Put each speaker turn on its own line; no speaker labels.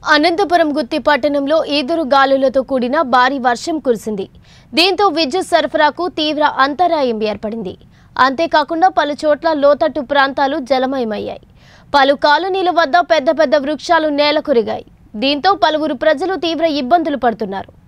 అనంతపురం గుత్తి పట్టణంలో ఈదురు గాలులతో కూడిన భారీ వర్షం కురిసింది. దీంతో విద్యుత్ సరఫరాకు తీవ్ర అంతరాయం ఏర్పడింది. అంతేకాకుండా పలు చోట్ల లోతట్టు ప్రాంతాలు జలమయమయ్యాయి. పలు కాలనీల వద్ద పెద్ద పెద్ద వృక్షాలు నేలకొరిగాయి. దీంతో పలువురు ప్రజలు తీవ్ర ఇబ్బందులు పడుతున్నారు.